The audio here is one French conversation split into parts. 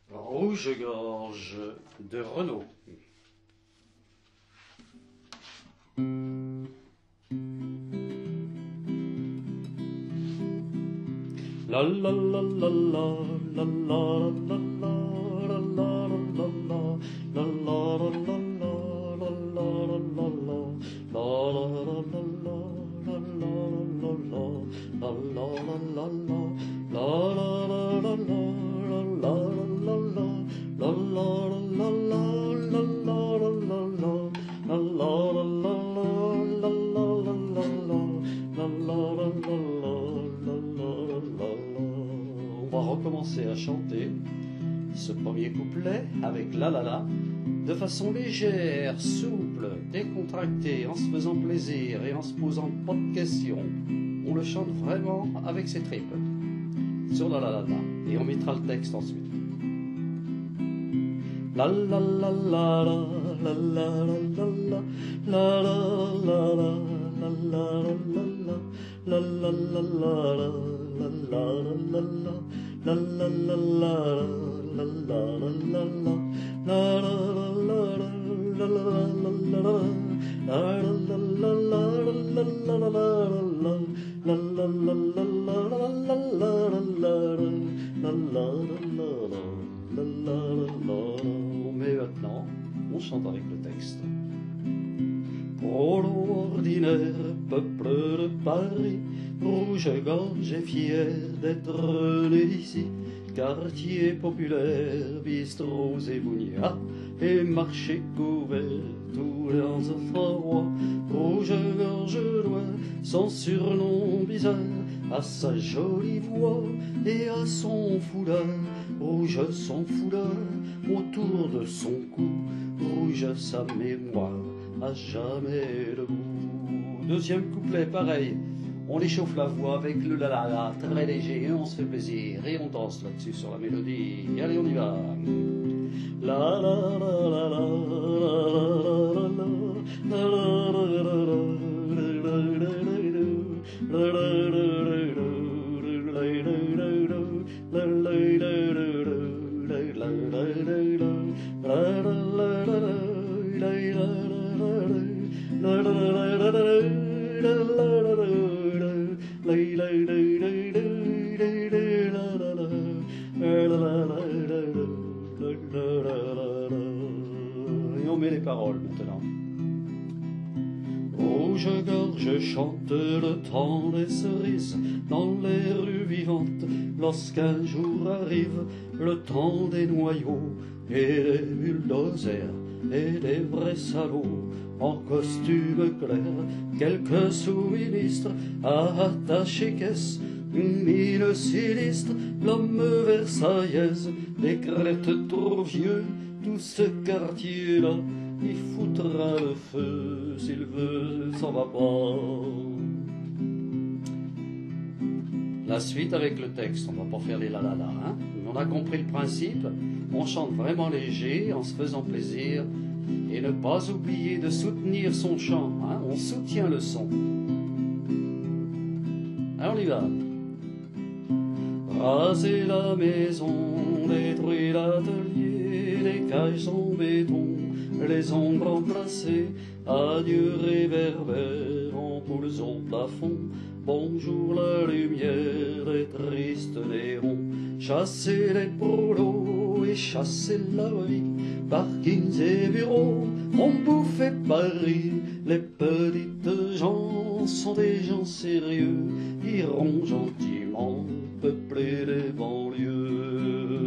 Rouge-gorge de Renaud. La la la la la la la la la la la la la On va recommencer à chanter ce premier couplet avec la la la de façon légère, souple, décontractée, en se faisant plaisir et en se posant pas de questions. On le chante vraiment avec ses tripes sur la la la la et on mettra le texte ensuite. La la la la la la la la la la la la la la la Mais maintenant, on chante avec le texte. Pour l'ordinaire peuple de Paris, rouge-gorge est fier d'être né ici. Quartier populaire, bistrots et bougnats, et marché couvert, tous les endroits. Rouge-gorge doit son surnom bizarre à sa jolie voix et à son foulard. Rouge son foulard autour de son cou, rouge sa mémoire à jamais debout. Deuxième couplet, pareil. On échauffe la voix avec le la la la, très léger, et on se fait plaisir, et on danse là-dessus sur la mélodie. Allez, on y va. La la la la la et on met les paroles maintenant. Rouge-gorge chante le temps des cerises dans les rues vivantes, lorsqu'un jour arrive le temps des noyaux et des bulldozers et des vrais salauds en costume clair, quelques sous-ministres attachés caisse, une mine sinistre, l'homme versaillaise décrète trop vieux tout ce quartier-là, il foutra le feu s'il veut, s'en va pas. La suite avec le texte, on va pas faire les la la la, hein. On a compris le principe, on chante vraiment léger en se faisant plaisir et ne pas oublier de soutenir son chant, hein. On soutient le son. Alors on y va. Raser la maison, détruire l'atelier, les cages en béton, les ombres remplacées, adieu réverbère, ampoules au plafond, bonjour la lumière des tristes néons, chasser les prolos et chasser la vie, parkings et bureaux, ont bouffé Paris, les petites gens sont des gens sérieux, iront gentiment peupler les banlieues.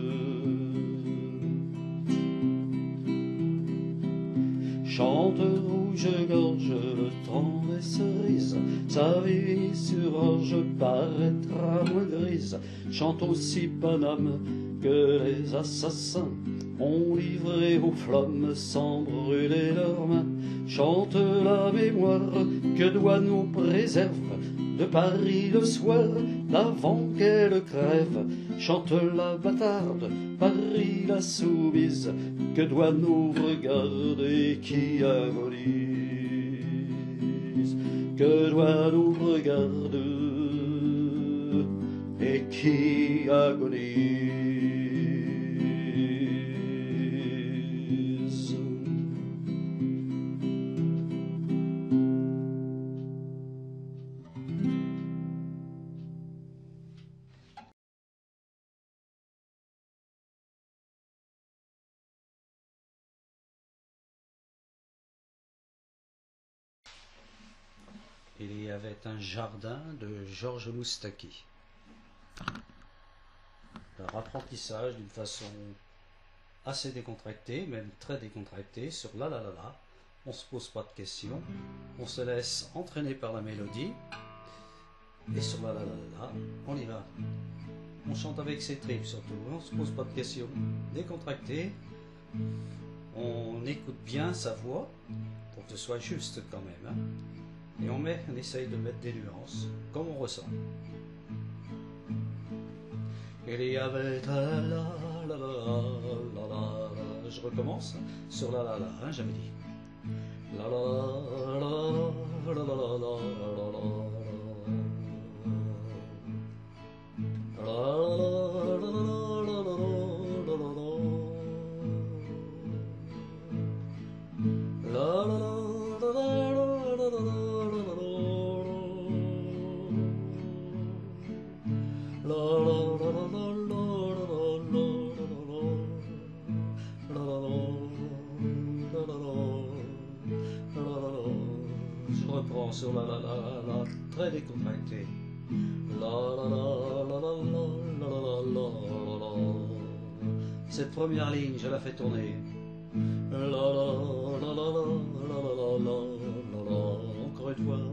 Chante rouge-gorge le temps des cerises, sa vie sur orge paraîtra moins grise. Chante aussi Paname que les assassins ont livré aux flammes sans brûler leurs mains. Chante la mémoire que doit nous préserve de Paris le soir d'avant qu'elle crève. Chante la bâtarde, Paris la soumise, que doit nous regarder qui agonise, que doit nous regarder et qui agonise. Il y avait un jardin de Georges Moustaki. Leur apprentissage d'une façon assez décontractée, même très décontractée, sur la la la la. On se pose pas de questions, on se laisse entraîner par la mélodie, et sur la la la la la, on y va. On chante avec ses tripes surtout, on se pose pas de questions, décontracté, on écoute bien sa voix, pour que ce soit juste quand même, hein. Et on essaye de mettre des nuances, comme on ressent. Il y avait la la la la la la. Je recommence sur la la la, hein, j'avais dit. La la la la la la la la la. Je reprends sur la la la la la, très décontracté. La la la la la la la la la la. Cette première ligne, je la fais tourner. La la la la la la la la la la. Encore une fois.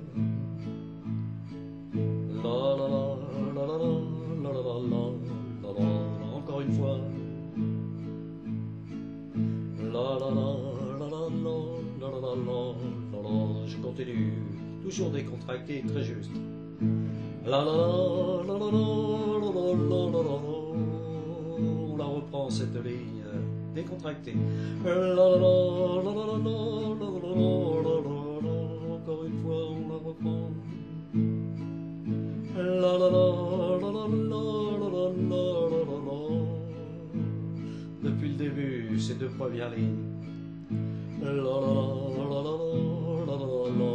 La la la la la la la la la. Encore une fois. La la la la la la la la la. Je continue, toujours décontracté, très juste. La la la la la la la la la. On la reprend cette ligne décontractée. La la la la la la la la. Encore une fois, on la reprend. La la la la la la la la. Depuis le début, ces deux premières lignes. La la la la la la la la.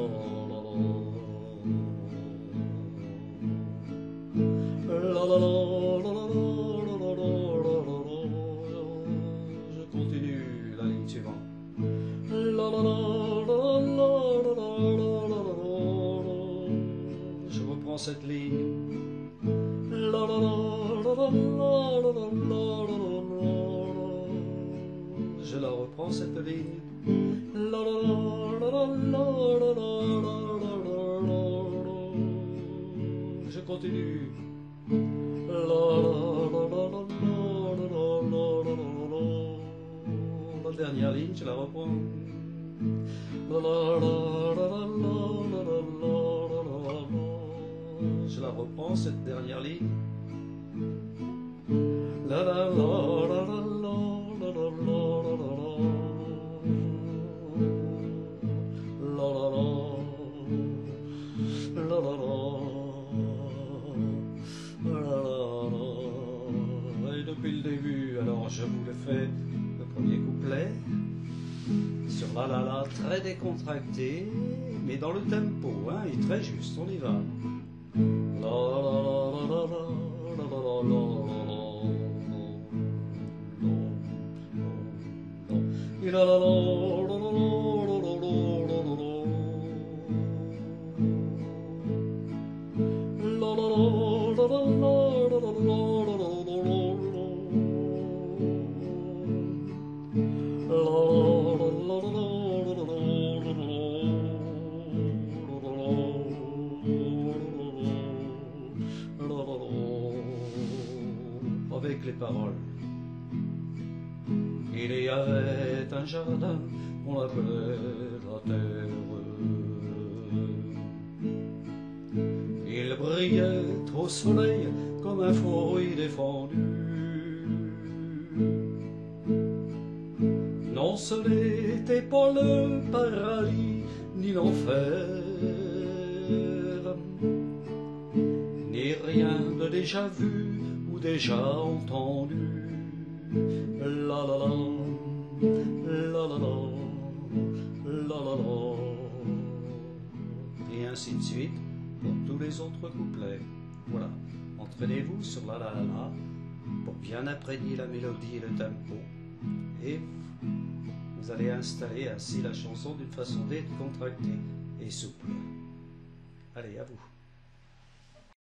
La la la la la la la la. Je continue la ligne suivante. La la la la la la la la. Je reprends cette ligne. La la la la la la la la. Je la reprends cette ligne. La la la la la la la. Je continue. La la la la la la la. La dernière ligne, je la reprends. La la la la la la la. Je la reprends cette dernière ligne. La la la la la la la la. La la la la la la. Et depuis le début, alors je vous le fais, le premier couplet, sur la la la, très décontracté, mais dans le tempo, hein, et très juste, on y va. La la la la la la la la la la. La la la la avec les paroles. Il y avait un jardin qu'on appelait la terre. Il brillait au soleil comme un fruit défendu. Non, ce n'était pas le paradis, ni l'enfer, ni rien de déjà vu ou déjà entendu. La la la, la la la, la la la. Et ainsi de suite pour tous les autres couplets. Voilà, entraînez-vous sur la la la la pour bien imprégner la mélodie et le tempo, et vous allez installer ainsi la chanson d'une façon décontractée et souple. Allez, à vous.